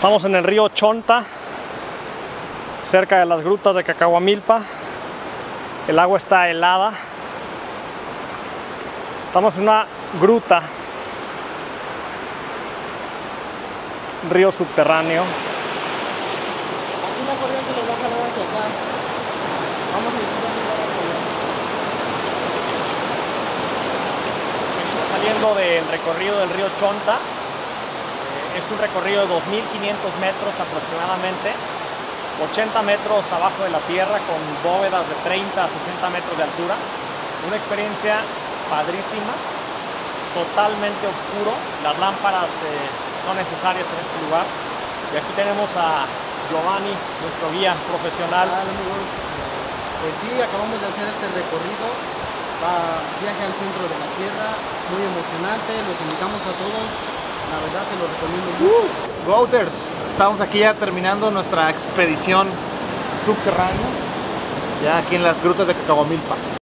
Estamos en el río Chonta, cerca de las grutas de Cacahuamilpa. El agua está helada. Estamos en una gruta, un río subterráneo. Aquí la corriente lo va a jalar hacia acá. Vamos a ir Venimos saliendo del recorrido del río Chonta. Es un recorrido de 2.500 metros aproximadamente, 80 metros abajo de la tierra, con bóvedas de 30 a 60 metros de altura. Una experiencia padrísima, totalmente oscuro. Las lámparas son necesarias en este lugar. Y aquí tenemos a Giovanni, nuestro guía profesional. Pues sí, acabamos de hacer este recorrido, viaje al centro de la Tierra, muy emocionante, los invitamos a todos, la verdad se los recomiendo mucho. Goaters, estamos aquí ya terminando nuestra expedición subterránea, ya aquí en las grutas de Cacahuamilpa.